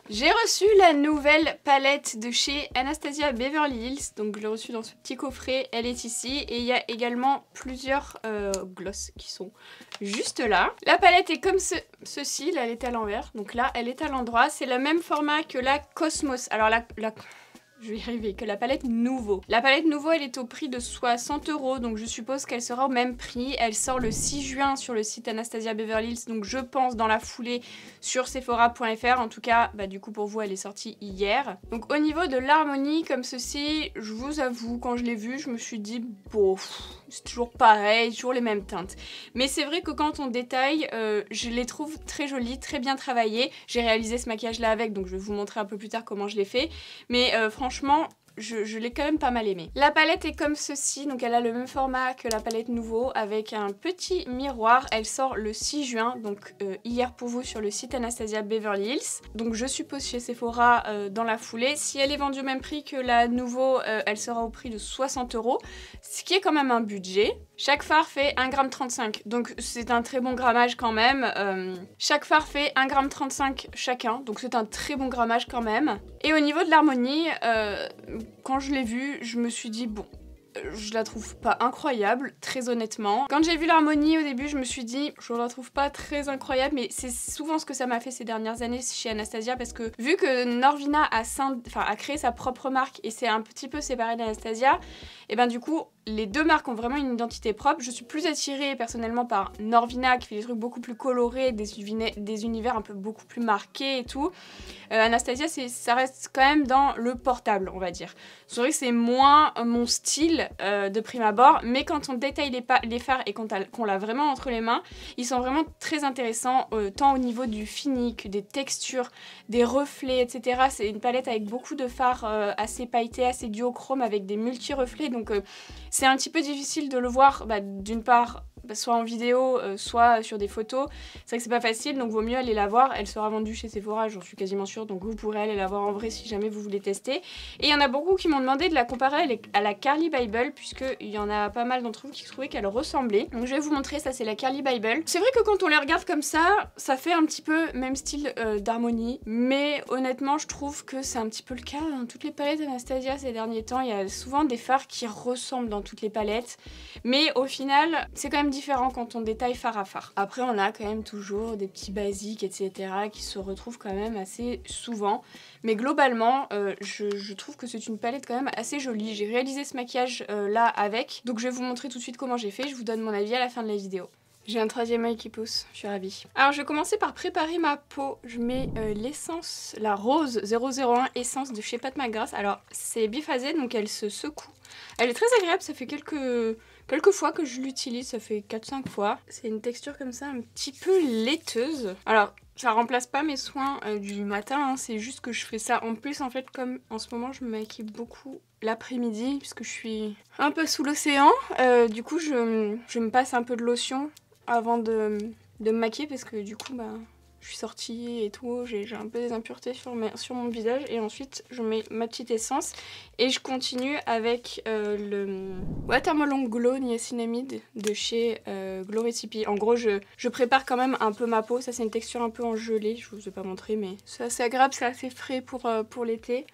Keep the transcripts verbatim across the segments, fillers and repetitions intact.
J'ai reçu la nouvelle palette de chez Anastasia Beverly Hills, donc je l'ai reçue dans ce petit coffret, elle est ici, et il y a également plusieurs euh, glosses qui sont juste là. La palette est comme ce, ceci, là elle est à l'envers, donc là elle est à l'endroit, c'est le même format que la Cosmos, alors la... la... je vais y arriver, que la palette Nouveau. La palette Nouveau, elle est au prix de soixante euros, donc je suppose qu'elle sera au même prix. Elle sort le six juin sur le site Anastasia Beverly Hills, donc je pense dans la foulée sur Sephora point F R. En tout cas, bah du coup pour vous, elle est sortie hier. Donc au niveau de l'harmonie, comme ceci, je vous avoue, quand je l'ai vue, je me suis dit, bon, c'est toujours pareil, toujours les mêmes teintes. Mais c'est vrai que quand on détaille, euh, je les trouve très jolies, très bien travaillées. J'ai réalisé ce maquillage-là avec, donc je vais vous montrer un peu plus tard comment je l'ai fait. Mais euh, franchement, Franchement, je, je l'ai quand même pas mal aimé. La palette est comme ceci, donc elle a le même format que la palette Nouveau avec un petit miroir. Elle sort le six juin, donc euh, hier pour vous sur le site Anastasia Beverly Hills. Donc je suppose chez Sephora euh, dans la foulée. Si elle est vendue au même prix que la Nouveau, euh, elle sera au prix de soixante euros, ce qui est quand même un budget. Chaque fard fait un virgule trente-cinq grammes, donc c'est un très bon grammage quand même. Euh, chaque fard fait un virgule trente-cinq grammes chacun, donc c'est un très bon grammage quand même. Et au niveau de l'harmonie, euh, quand je l'ai vue, je me suis dit bon, je la trouve pas incroyable, très honnêtement. Quand j'ai vu l'harmonie au début, je me suis dit, je la trouve pas très incroyable, mais c'est souvent ce que ça m'a fait ces dernières années chez Anastasia, parce que vu que Norvina a, enfin, a créé sa propre marque et c'est un petit peu séparé d'Anastasia, et ben du coup, les deux marques ont vraiment une identité propre. Je suis plus attirée personnellement par Norvina qui fait des trucs beaucoup plus colorés, des, des univers un peu beaucoup plus marqués et tout. Euh, Anastasia, ça reste quand même dans le portable, on va dire. C'est vrai que c'est moins mon style euh, de prime abord, mais quand on détaille les, les fards et qu'on qu'on l'a vraiment entre les mains, ils sont vraiment très intéressants, euh, tant au niveau du fini que des textures, des reflets, et cetera. C'est une palette avec beaucoup de fards euh, assez pailletés, assez duochrome, avec des multi-reflets, donc euh, c'est un petit peu difficile de le voir, bah, d'une part, soit en vidéo, euh, soit sur des photos. C'est vrai que c'est pas facile, donc vaut mieux aller la voir. Elle sera vendue chez Sephora, j'en suis quasiment sûre, donc vous pourrez aller la voir en vrai si jamais vous voulez tester. Et il y en a beaucoup qui m'ont demandé de la comparer à la Carli Bybel, puisqu'il y en a pas mal d'entre vous qui trouvaient qu'elle ressemblait. Donc je vais vous montrer, ça c'est la Carli Bybel. C'est vrai que quand on les regarde comme ça, ça fait un petit peu même style euh, d'harmonie, mais honnêtement je trouve que c'est un petit peu le cas dans toutes les palettes Anastasia ces derniers temps. Il y a souvent des fards qui ressemblent dans toutes les palettes, mais au final c'est quand même différent quand on détaille fard à fard. Après on a quand même toujours des petits basiques, et cetera qui se retrouvent quand même assez souvent, mais globalement euh, je, je trouve que c'est une palette quand même assez jolie. J'ai réalisé ce maquillage euh, là avec, donc je vais vous montrer tout de suite comment j'ai fait, je vous donne mon avis à la fin de la vidéo. J'ai un troisième œil qui pousse, je suis ravie. Alors je vais commencer par préparer ma peau. Je mets euh, l'essence, la rose zéro zéro un essence de chez Pat McGrath. Alors c'est biphasé, donc elle se secoue. Elle est très agréable, ça fait quelques, quelques fois que je l'utilise, ça fait quatre cinq fois. C'est une texture comme ça un petit peu laiteuse. Alors ça remplace pas mes soins euh, du matin, hein, c'est juste que je fais ça en plus en fait, comme en ce moment je me maquille beaucoup l'après-midi puisque je suis un peu sous l'océan. Euh, du coup je, je me passe un peu de lotion avant de, de me maquiller parce que du coup bah je suis sortie et tout, j'ai un peu des impuretés sur, mes, sur mon visage, et ensuite je mets ma petite essence et je continue avec euh, le Watermelon Glow Niacinamide de chez euh, Glow Recipe. En gros je, je prépare quand même un peu ma peau, ça c'est une texture un peu en gelée, je vous ai pas montré mais c'est assez agréable, c'est assez frais pour, euh, pour l'été,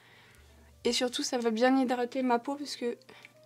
et surtout ça va bien hydrater ma peau parce que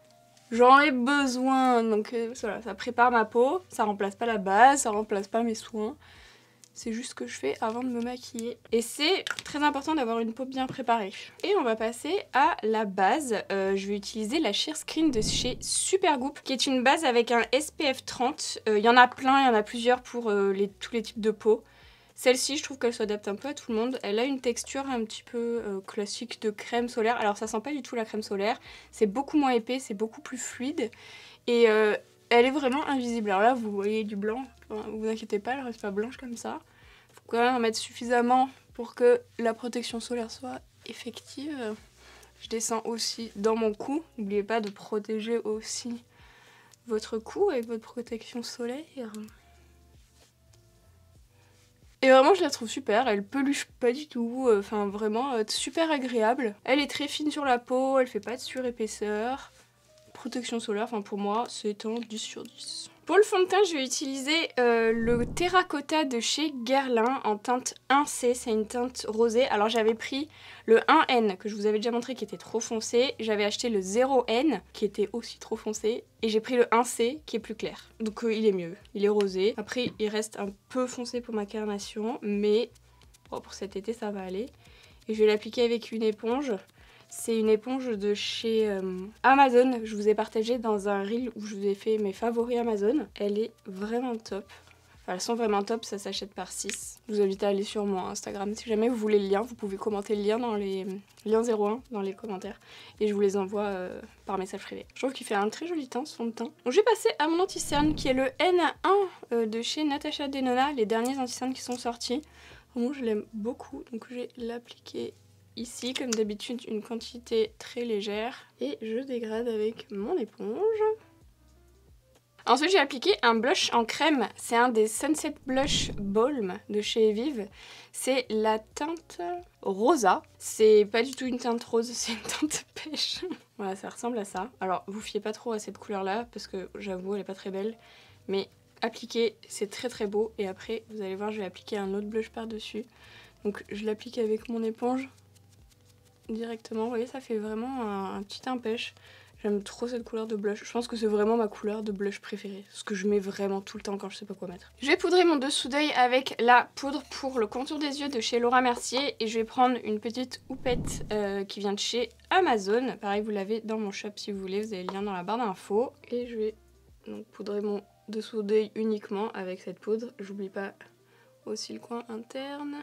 j'en ai besoin, donc euh, voilà, ça prépare ma peau, ça remplace pas la base, ça remplace pas mes soins. C'est juste ce que je fais avant de me maquiller. Et c'est très important d'avoir une peau bien préparée. Et on va passer à la base. Euh, je vais utiliser la Sheer Screen de chez Supergoop, qui est une base avec un S P F trente. Il euh, y en a plein, il y en a plusieurs pour euh, les, tous les types de peau. Celle-ci, je trouve qu'elle s'adapte un peu à tout le monde. Elle a une texture un petit peu euh, classique de crème solaire. Alors ça sent pas du tout la crème solaire. C'est beaucoup moins épais, c'est beaucoup plus fluide. Et euh, elle est vraiment invisible. Alors là, vous voyez du blanc. Enfin, vous inquiétez pas, elle reste pas blanche comme ça. Faut quand même en mettre suffisamment pour que la protection solaire soit effective. Je descends aussi dans mon cou. N'oubliez pas de protéger aussi votre cou avec votre protection solaire. Et vraiment je la trouve super, elle peluche pas du tout, enfin vraiment euh, super agréable. Elle est très fine sur la peau, elle fait pas de surépaisseur. Protection solaire, enfin pour moi c'est un dix sur dix. Pour le fond de teint, je vais utiliser euh, le Terracotta de chez Guerlain en teinte un C. C'est une teinte rosée. Alors j'avais pris le un N que je vous avais déjà montré qui était trop foncé. J'avais acheté le zéro N qui était aussi trop foncé. Et j'ai pris le un C qui est plus clair. Donc euh, il est mieux. Il est rosé. Après il reste un peu foncé pour ma carnation. Mais bon, pour cet été ça va aller. Et je vais l'appliquer avec une éponge. C'est une éponge de chez euh, Amazon. Je vous ai partagé dans un reel où je vous ai fait mes favoris Amazon. Elle est vraiment top. Enfin, elles sont vraiment top, ça s'achète par six. Je vous invite à aller sur mon Instagram. Si jamais vous voulez le lien, vous pouvez commenter le lien dans les liens zéro un dans les commentaires. Et je vous les envoie euh, par message privé. Je trouve qu'il fait un très joli teint, ce fond de teint. Donc je vais passer à mon anti-cerne qui est le N un euh, de chez Natasha Denona. Les derniers anti-cernes qui sont sortis. Vraiment, je l'aime beaucoup. Donc je vais l'appliquer ici, comme d'habitude, une quantité très légère. Et je dégrade avec mon éponge. Ensuite, j'ai appliqué un blush en crème. C'est un des Sunset Blush Balm de chez Vive. C'est la teinte Rosa. C'est pas du tout une teinte rose, c'est une teinte pêche. Voilà, ça ressemble à ça. Alors, vous fiez pas trop à cette couleur-là, parce que j'avoue, elle est pas très belle. Mais appliquer, c'est très très beau. Et après, vous allez voir, je vais appliquer un autre blush par-dessus. Donc, je l'applique avec mon éponge directement. Vous voyez, ça fait vraiment un, un petit teint pêche. J'aime trop cette couleur de blush. Je pense que c'est vraiment ma couleur de blush préférée. Ce que je mets vraiment tout le temps quand je sais pas quoi mettre. Je vais poudrer mon dessous d'œil avec la poudre pour le contour des yeux de chez Laura Mercier. Et je vais prendre une petite houppette euh, qui vient de chez Amazon. Pareil, vous l'avez dans mon shop si vous voulez. Vous avez le lien dans la barre d'infos. Et je vais donc poudrer mon dessous d'œil uniquement avec cette poudre. J'oublie pas aussi le coin interne.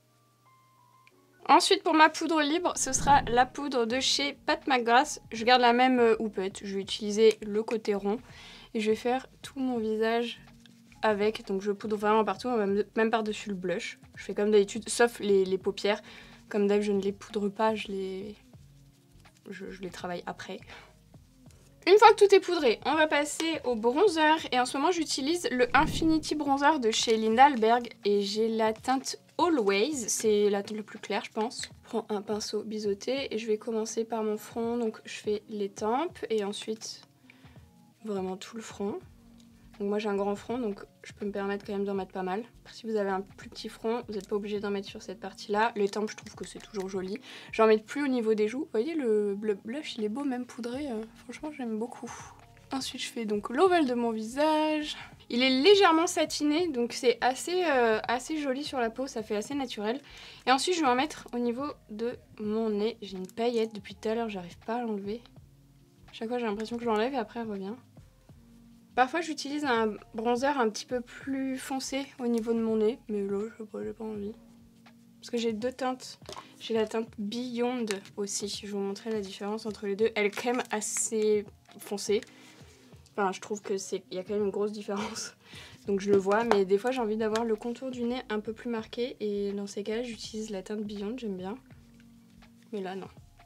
Ensuite, pour ma poudre libre, ce sera la poudre de chez Pat McGrath. Je garde la même euh, houppette, je vais utiliser le côté rond et je vais faire tout mon visage avec. Donc je poudre vraiment partout, même, même par-dessus le blush. Je fais comme d'habitude, sauf les, les paupières. Comme d'habitude, je ne les poudre pas, je les, je, je les travaille après. Une fois que tout est poudré, on va passer au bronzer. Et en ce moment, j'utilise le Infinity Bronzer de chez Linda Alberg. Et j'ai la teinte Always, c'est la teinte la plus claire, je pense. Je prends un pinceau biseauté et je vais commencer par mon front. Donc je fais les tempes et ensuite vraiment tout le front. Donc moi j'ai un grand front, donc je peux me permettre quand même d'en mettre pas mal. Après, si vous avez un plus petit front, vous n'êtes pas obligé d'en mettre sur cette partie-là. Les tempes, je trouve que c'est toujours joli. J'en mets plus au niveau des joues. Vous voyez, le blush, il est beau, même poudré. Euh, franchement, j'aime beaucoup. Ensuite, je fais donc l'ovale de mon visage. Il est légèrement satiné, donc c'est assez, euh, assez joli sur la peau, ça fait assez naturel. Et ensuite, je vais en mettre au niveau de mon nez. J'ai une paillette depuis tout à l'heure, j'arrive pas à l'enlever. Chaque fois, j'ai l'impression que je l'enlève et après, elle revient. Parfois j'utilise un bronzer un petit peu plus foncé au niveau de mon nez, mais là je sais pas, j'ai pas envie. Parce que j'ai deux teintes. J'ai la teinte Beyond aussi, je vais vous montrer la différence entre les deux. Elle est quand même assez foncée. Enfin je trouve que c'est, il y a quand même une grosse différence. Donc je le vois, mais des fois j'ai envie d'avoir le contour du nez un peu plus marqué. Et dans ces cas-là j'utilise la teinte Beyond, j'aime bien. Mais là non.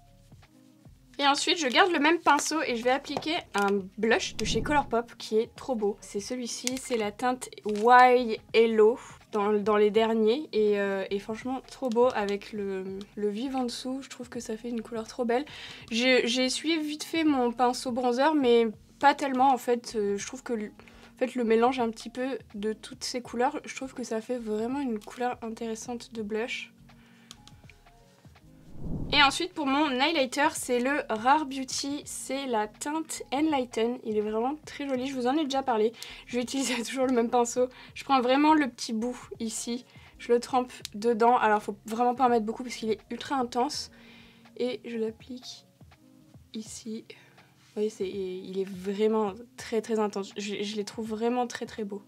Et ensuite, je garde le même pinceau et je vais appliquer un blush de chez Colourpop qui est trop beau. C'est celui-ci, c'est la teinte Why Hello dans, dans les derniers. Et, euh, et franchement, trop beau avec le, le vif en dessous. Je trouve que ça fait une couleur trop belle. J'ai essuyé vite fait mon pinceau bronzer, mais pas tellement en fait. Euh, je trouve que le, en fait, le mélange un petit peu de toutes ces couleurs, je trouve que ça fait vraiment une couleur intéressante de blush. Et ensuite pour mon highlighter, c'est le Rare Beauty, c'est la teinte Enlighten. Il est vraiment très joli, je vous en ai déjà parlé. Je vais utiliser toujours le même pinceau. Je prends vraiment le petit bout ici, je le trempe dedans. Alors faut vraiment pas en mettre beaucoup parce qu'il est ultra intense. Et je l'applique ici. Vous voyez, c'est, il est vraiment très très intense. Je, je les trouve vraiment très très beaux.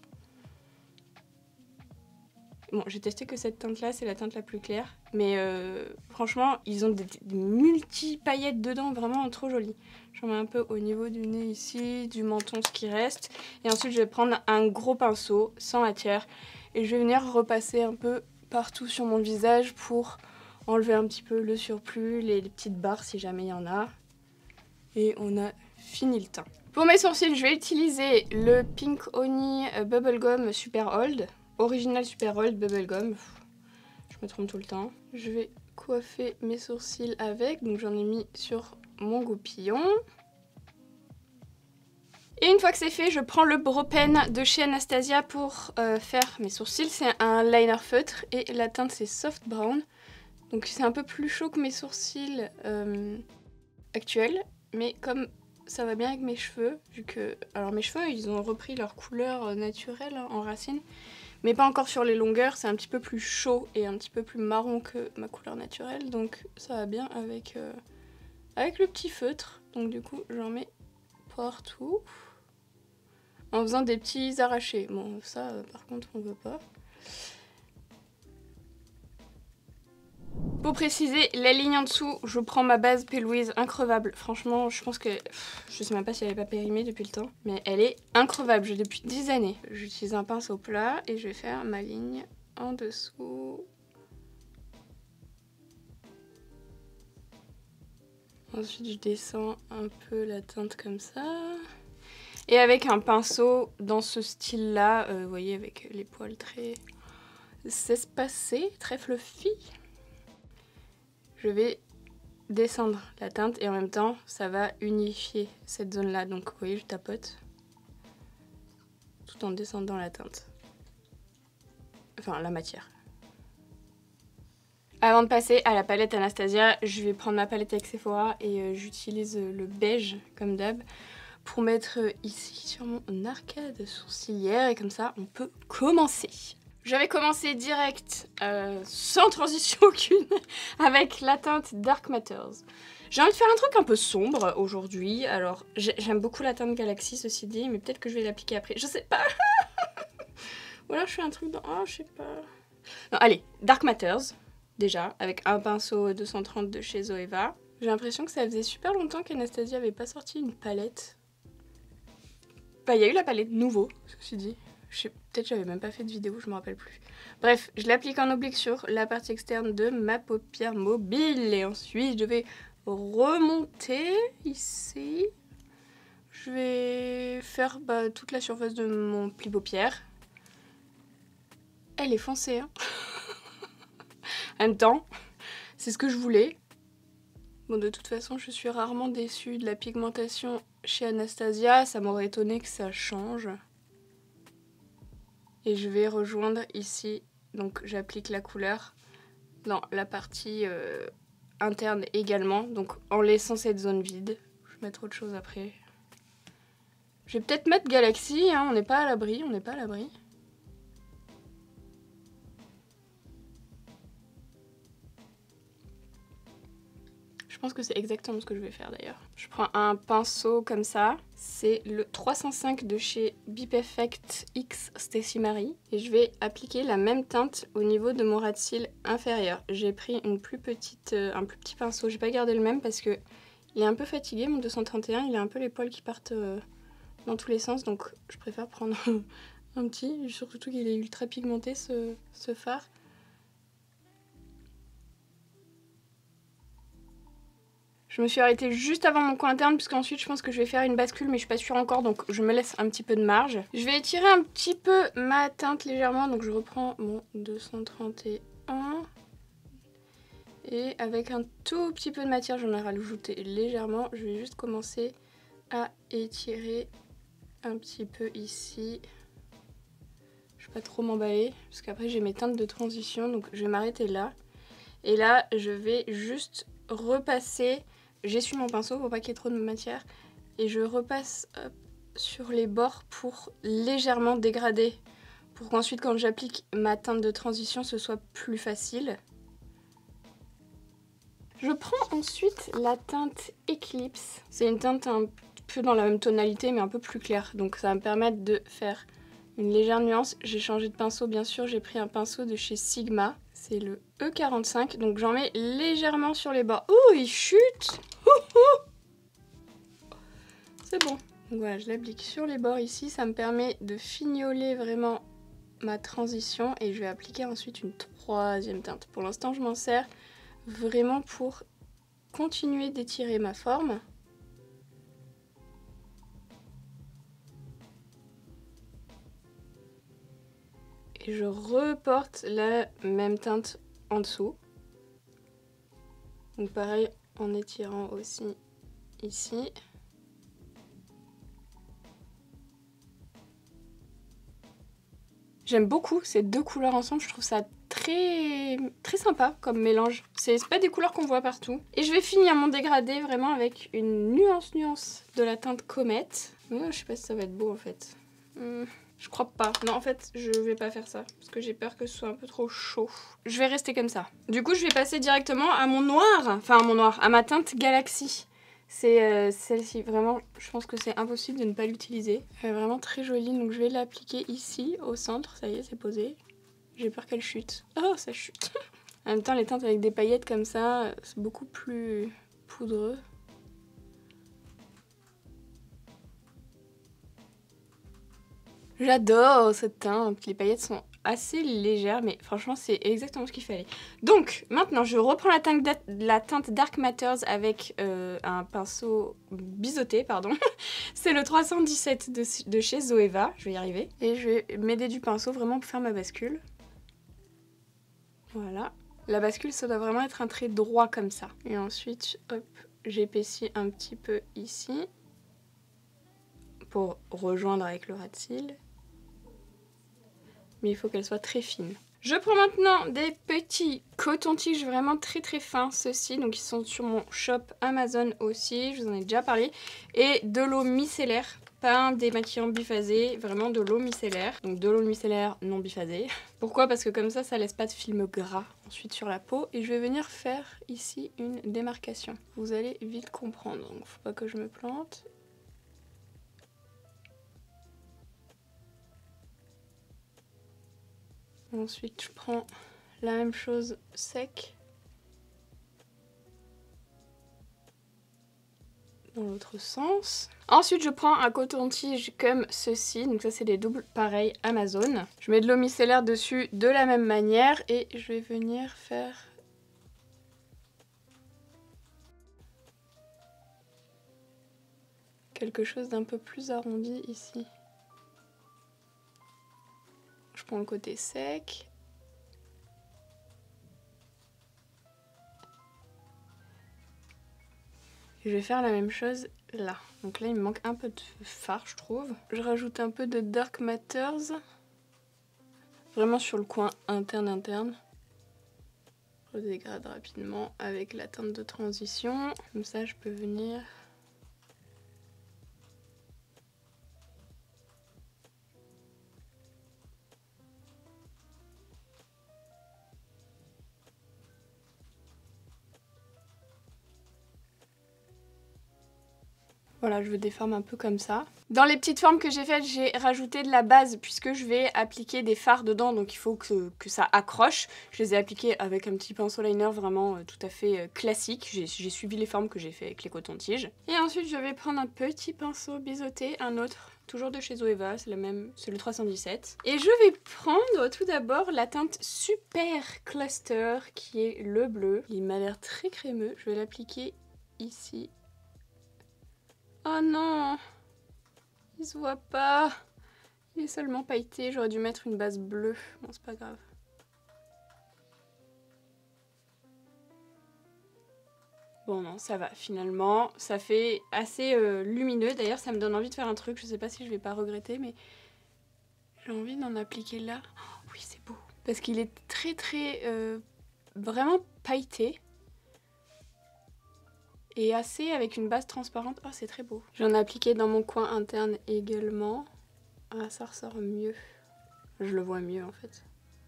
Bon, j'ai testé que cette teinte-là, c'est la teinte la plus claire. Mais euh, franchement, ils ont des, des multi-paillettes dedans, vraiment trop jolies. J'en mets un peu au niveau du nez ici, du menton, ce qui reste. Et ensuite, je vais prendre un gros pinceau, sans matière. Et je vais venir repasser un peu partout sur mon visage pour enlever un petit peu le surplus, les, les petites barres si jamais il y en a. Et on a fini le teint. Pour mes sourcils, je vais utiliser le Pink Honey Bubblegum Super Old. Original Super Old Bubblegum, je me trompe tout le temps. Je vais coiffer mes sourcils avec, donc j'en ai mis sur mon goupillon. Et une fois que c'est fait, je prends le Brow Pen de chez Anastasia pour euh, faire mes sourcils. C'est un liner feutre et la teinte c'est Soft Brown. Donc c'est un peu plus chaud que mes sourcils euh, actuels. Mais comme ça va bien avec mes cheveux, vu que... Alors mes cheveux, ils ont repris leur couleur naturelle hein, en racine. Mais pas encore sur les longueurs, c'est un petit peu plus chaud et un petit peu plus marron que ma couleur naturelle. Donc ça va bien avec, euh, avec le petit feutre. Donc du coup, j'en mets partout. En faisant des petits arrachés. Bon, ça, euh, par contre, on veut pas. Pour préciser, la ligne en dessous, je prends ma base P. Louise increvable. Franchement, je pense que... Pff, je sais même pas si elle n'est pas périmée depuis le temps. Mais elle est increvable, j'ai depuis dix années. J'utilise un pinceau plat et je vais faire ma ligne en dessous. Ensuite, je descends un peu la teinte comme ça. Et avec un pinceau dans ce style-là, euh, vous voyez, avec les poils très espacés, très fluffy, je vais descendre la teinte et en même temps, ça va unifier cette zone-là. Donc, vous voyez, je tapote tout en descendant la teinte. Enfin, la matière. Avant de passer à la palette Anastasia, je vais prendre ma palette avec Sephora et euh, j'utilise le beige, comme d'hab, pour mettre ici sur mon arcade sourcilière et comme ça on peut commencer. Je vais commencer direct, euh, sans transition aucune, avec la teinte Dark Matters. J'ai envie de faire un truc un peu sombre aujourd'hui, alors j'aime beaucoup la teinte Galaxy ceci dit, mais peut-être que je vais l'appliquer après, je sais pas. Ou alors je fais un truc dans... Oh, je sais pas. Non, allez, Dark Matters, déjà, avec un pinceau deux cent trente de chez Zoeva. J'ai l'impression que ça faisait super longtemps qu'Anastasia avait pas sorti une palette. Bah, il y a eu la palette nouveau, ceci dit. Peut-être j'avais même pas fait de vidéo, je me rappelle plus. Bref, je l'applique en oblique sur la partie externe de ma paupière mobile. Et ensuite, je vais remonter ici. Je vais faire bah, toute la surface de mon pli paupière. Elle est foncée, hein. En même temps, c'est ce que je voulais. Bon, de toute façon, je suis rarement déçue de la pigmentation chez Anastasia. Ça m'aurait étonné que ça change. Et je vais rejoindre ici. Donc, j'applique la couleur dans la partie euh, interne également. Donc, en laissant cette zone vide. Je vais mettre autre chose après. Je vais peut-être mettre Galaxy. Hein. On n'est pas à l'abri. On n'est pas à l'abri. Je pense que c'est exactement ce que je vais faire d'ailleurs. Je prends un pinceau comme ça. C'est le trois cent cinq de chez Be Perfect X Stacy Marie. Et je vais appliquer la même teinte au niveau de mon ras de cils inférieur. J'ai pris une plus petite, euh, un plus petit pinceau. J'ai pas gardé le même parce que il est un peu fatigué, mon deux cent trente et un. Il a un peu les poils qui partent euh, dans tous les sens. Donc je préfère prendre un petit. Surtout qu'il est ultra pigmenté ce, ce fard. Je me suis arrêtée juste avant mon coin interne puisqu'ensuite je pense que je vais faire une bascule mais je suis pas sûre encore donc je me laisse un petit peu de marge. Je vais étirer un petit peu ma teinte légèrement donc je reprends mon deux cent trente et un et avec un tout petit peu de matière j'en ai rajouté légèrement. Je vais juste commencer à étirer un petit peu ici. Je vais pas trop m'emballer parce qu'après j'ai mes teintes de transition donc je vais m'arrêter là. Et là je vais juste repasser... J'essuie mon pinceau pour pas qu'il y ait trop de matière et je repasse hop, sur les bords pour légèrement dégrader pour qu'ensuite quand j'applique ma teinte de transition ce soit plus facile. Je prends ensuite la teinte Eclipse. C'est une teinte un peu dans la même tonalité mais un peu plus claire donc ça va me permettre de faire une légère nuance. J'ai changé de pinceau bien sûr, j'ai pris un pinceau de chez Sigma. C'est le E quarante-cinq, donc j'en mets légèrement sur les bords. Ouh, il chute. C'est bon. Donc voilà, je l'applique sur les bords ici. Ça me permet de fignoler vraiment ma transition. Et je vais appliquer ensuite une troisième teinte. Pour l'instant, je m'en sers vraiment pour continuer d'étirer ma forme. Et je reporte la même teinte en dessous. Donc pareil en étirant aussi ici. J'aime beaucoup ces deux couleurs ensemble, je trouve ça très très sympa comme mélange. C'est pas des couleurs qu'on voit partout. Et je vais finir mon dégradé vraiment avec une nuance nuance de la teinte Comète. Oh, je sais pas si ça va être beau en fait. Hum, je crois pas. Non, en fait, je vais pas faire ça parce que j'ai peur que ce soit un peu trop chaud. Je vais rester comme ça. Du coup, je vais passer directement à mon noir, enfin à mon noir, à ma teinte Galaxy. C'est euh, celle-ci, vraiment, je pense que c'est impossible de ne pas l'utiliser. Elle est vraiment très jolie, donc je vais l'appliquer ici, au centre. Ça y est, c'est posé. J'ai peur qu'elle chute. Oh, ça chute. En même temps, les teintes avec des paillettes comme ça, c'est beaucoup plus poudreux. J'adore cette teinte. Les paillettes sont assez légères, mais franchement, c'est exactement ce qu'il fallait. Donc, maintenant, je reprends la teinte, la teinte Dark Matters avec euh, un pinceau biseauté, pardon. C'est le trois cent dix-sept de, de chez Zoeva. Je vais y arriver. Et je vais m'aider du pinceau vraiment pour faire ma bascule. Voilà. La bascule, ça doit vraiment être un trait droit comme ça. Et ensuite, hop, j'épaissis un petit peu ici pour rejoindre avec le ras de cils. Mais il faut qu'elle soit très fine. Je prends maintenant des petits cotons-tiges vraiment très très fins, ceux-ci, donc ils sont sur mon shop Amazon aussi, je vous en ai déjà parlé, et de l'eau micellaire, pas un démaquillant biphasé, vraiment de l'eau micellaire, donc de l'eau micellaire non biphasée. Pourquoi? Parce que comme ça, ça laisse pas de film gras ensuite sur la peau, et je vais venir faire ici une démarcation. Vous allez vite comprendre, donc faut pas que je me plante. Ensuite, je prends la même chose sec dans l'autre sens. Ensuite, je prends un coton-tige comme ceci. Donc ça, c'est des doubles pareils Amazon. Je mets de l'eau micellaire dessus de la même manière et je vais venir faire quelque chose d'un peu plus arrondi ici. Je prends le côté sec. Et je vais faire la même chose là. Donc là, il me manque un peu de fard, je trouve. Je rajoute un peu de Dark Matters. Vraiment sur le coin interne-interne. Je dégrade rapidement avec la teinte de transition. Comme ça, je peux venir... Voilà, je déforme un peu comme ça. Dans les petites formes que j'ai faites, j'ai rajouté de la base puisque je vais appliquer des fards dedans, donc il faut que, que ça accroche. Je les ai appliqués avec un petit pinceau liner vraiment euh, tout à fait euh, classique. J'ai suivi les formes que j'ai fait avec les cotons-tiges. Et ensuite, je vais prendre un petit pinceau biseauté, un autre, toujours de chez Zoeva, c'est le même, c'est le trois cent dix-sept. Et je vais prendre tout d'abord la teinte Super Cluster qui est le bleu. Il m'a l'air très crémeux. Je vais l'appliquer ici. Oh non, il se voit pas. Il est seulement pailleté. J'aurais dû mettre une base bleue. Bon, c'est pas grave. Bon, non, ça va. Finalement, ça fait assez euh, lumineux. D'ailleurs, ça me donne envie de faire un truc. Je sais pas si je vais pas regretter, mais j'ai envie d'en appliquer là. Oh, oui, c'est beau. Parce qu'il est très, très... Euh, vraiment pailleté. Et assez avec une base transparente. Oh, c'est très beau. J'en ai appliqué dans mon coin interne également. Ah, ça ressort mieux. Je le vois mieux en fait.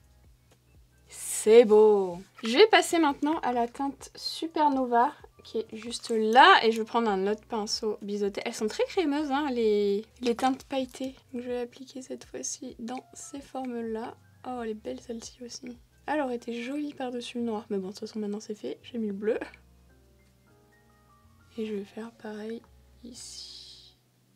C'est beau. Je vais passer maintenant à la teinte Supernova qui est juste là. Et je vais prendre un autre pinceau biseauté. Elles sont très crémeuses, hein, les, les teintes pailletées. Donc, je vais l'appliquer cette fois-ci dans ces formes-là. Oh, elle est belle celle-ci aussi. Elle aurait été jolie par-dessus le noir. Mais bon, de toute façon, maintenant c'est fait. J'ai mis le bleu. Et je vais faire pareil ici.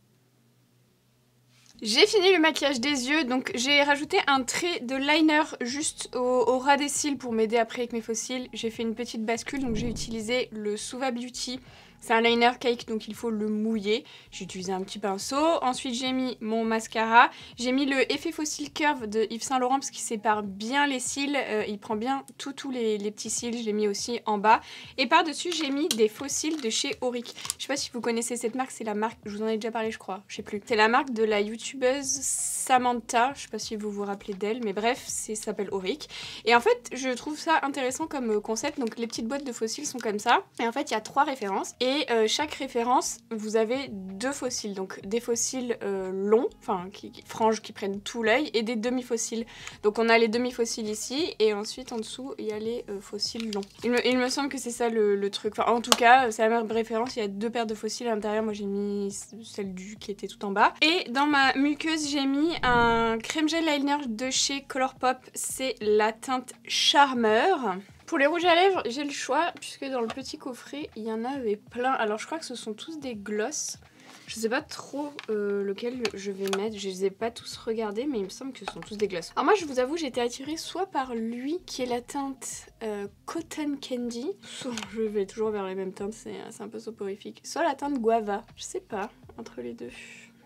J'ai fini le maquillage des yeux, donc j'ai rajouté un trait de liner juste au, au ras des cils pour m'aider après avec mes faux cils. J'ai fait une petite bascule, donc j'ai utilisé le Suva Beauty C'est un liner cake, donc il faut le mouiller. J'ai utilisé un petit pinceau. Ensuite, j'ai mis mon mascara. J'ai mis le Effet Faux-Cils Curve de Yves Saint Laurent parce qu'il sépare bien les cils. Euh, il prend bien tous les, les petits cils. Je l'ai mis aussi en bas. Et par-dessus, j'ai mis des faux cils de chez Auric. Je sais pas si vous connaissez cette marque. C'est la marque... Je vous en ai déjà parlé, je crois. Je sais plus. C'est la marque de la youtubeuse Samantha. Je sais pas si vous vous rappelez d'elle. Mais bref, ça s'appelle Auric. Et en fait, je trouve ça intéressant comme concept. Donc, les petites boîtes de faux cils sont comme ça. Et en fait, il y a trois références. Et Et euh, chaque référence, vous avez deux faux cils, donc des faux cils euh, longs, enfin qui, qui, franges qui prennent tout l'œil, et des demi-faux cils. Donc on a les demi-faux cils ici, et ensuite en dessous il y a les euh, faux cils longs. Il me, il me semble que c'est ça le, le truc. Enfin, en tout cas, c'est la même référence, il y a deux paires de faux cils à l'intérieur. Moi j'ai mis celle du qui était tout en bas. Et dans ma muqueuse, j'ai mis un crème gel liner de chez Colourpop, c'est la teinte Charmeur. Pour les rouges à lèvres, j'ai le choix, puisque dans le petit coffret, il y en avait plein. Alors je crois que ce sont tous des gloss. Je sais pas trop euh, lequel je vais mettre, je les ai pas tous regardés, mais il me semble que ce sont tous des gloss. Alors moi je vous avoue, j'ai été attirée soit par lui, qui est la teinte euh, Cotton Candy, soit je vais toujours vers les mêmes teintes, c'est un peu soporifique, soit la teinte Guava, je sais pas, entre les deux.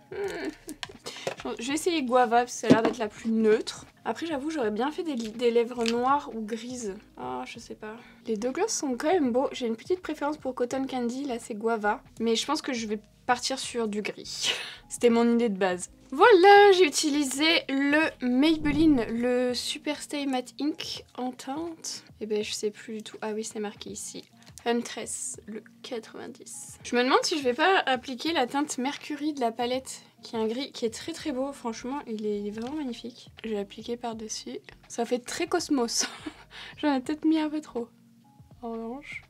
Je vais essayer Guava parce que ça a l'air d'être la plus neutre. Après j'avoue j'aurais bien fait des, des lèvres noires ou grises. Ah oh, je sais pas. Les deux gloss sont quand même beaux. J'ai une petite préférence pour Cotton Candy, là c'est Guava. Mais je pense que je vais partir sur du gris. C'était mon idée de base. Voilà, j'ai utilisé le Maybelline, le Super Stay Matte Ink en teinte. Et ben je sais plus du tout. Ah oui c'est marqué ici. Huntress, le quatre-vingt-dix. Je me demande si je vais pas appliquer la teinte Mercury de la palette, qui est un gris qui est très très beau, franchement il est, il est vraiment magnifique. Je vais appliquer par dessus. Ça fait très cosmos. J'en ai peut-être mis un peu trop. En revanche.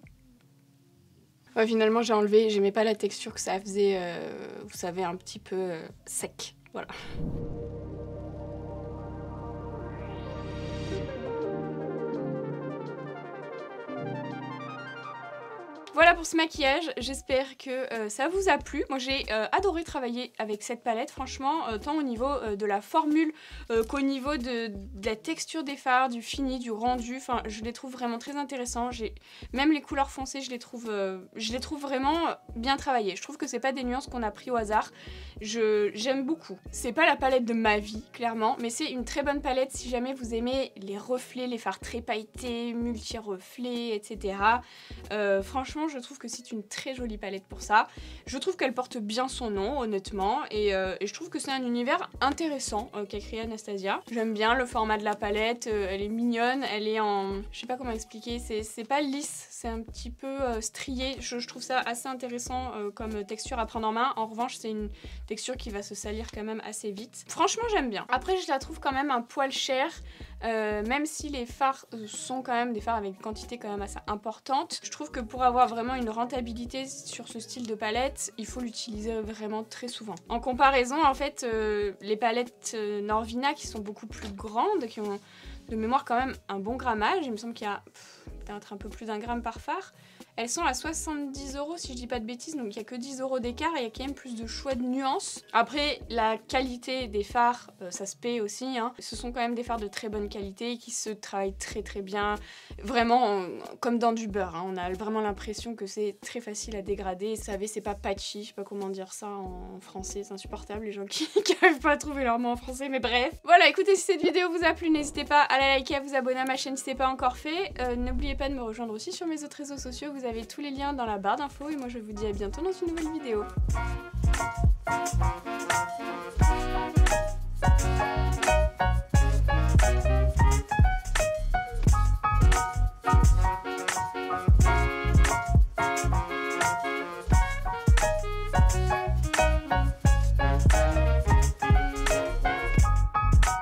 Ouais, finalement j'ai enlevé, j'aimais pas la texture que ça faisait, euh, vous savez, un petit peu euh, sec. Voilà. Voilà pour ce maquillage, j'espère que euh, ça vous a plu. Moi j'ai euh, adoré travailler avec cette palette, franchement, euh, tant au niveau euh, de la formule euh, qu'au niveau de, de la texture des fards, du fini, du rendu. Enfin, je les trouve vraiment très intéressants. Même les couleurs foncées, je les trouve, euh, je les trouve vraiment bien travaillées. Je trouve que c'est pas des nuances qu'on a pris au hasard. J'aime beaucoup. C'est pas la palette de ma vie, clairement, mais c'est une très bonne palette si jamais vous aimez les reflets, les fards très pailletés, multi-reflets, et cetera. Euh, franchement, je trouve que c'est une très jolie palette pour ça. Je trouve qu'elle porte bien son nom, honnêtement, et, euh, et je trouve que c'est un univers intéressant euh, qu'a créé Anastasia. J'aime bien le format de la palette, euh, elle est mignonne, elle est en... je sais pas comment expliquer, c'est pas lisse, c'est un petit peu euh, strié. Je, je trouve ça assez intéressant euh, comme texture à prendre en main. En revanche, c'est une texture qui va se salir quand même assez vite. Franchement, j'aime bien. Après, je la trouve quand même un poil chère. Euh, même si les fards sont quand même des fards avec une quantité quand même assez importante, je trouve que pour avoir vraiment une rentabilité sur ce style de palette, il faut l'utiliser vraiment très souvent. En comparaison, en fait, euh, les palettes euh, Norvina qui sont beaucoup plus grandes, qui ont de mémoire quand même un bon grammage, il me semble qu'il y a peut-être un peu plus d'un gramme par fard, elles sont à soixante-dix euros si je dis pas de bêtises, donc il n'y a que dix euros d'écart et il y a quand même plus de choix de nuances. Après, la qualité des fards, euh, ça se paie aussi, hein. Ce sont quand même des fards de très bonne qualité qui se travaillent très très bien, vraiment on, comme dans du beurre, hein. On a vraiment l'impression que c'est très facile à dégrader. Vous savez, c'est pas patchy, je sais pas comment dire ça en français, c'est insupportable les gens qui n'arrivent pas à trouver leur mot en français, mais bref. Voilà, écoutez, si cette vidéo vous a plu, n'hésitez pas à la liker, à vous abonner à ma chaîne si ce n'est pas encore fait. Euh, N'oubliez pas de me rejoindre aussi sur mes autres réseaux sociaux, vous avez tous les liens dans la barre d'infos et moi je vous dis à bientôt dans une nouvelle vidéo. Thank you.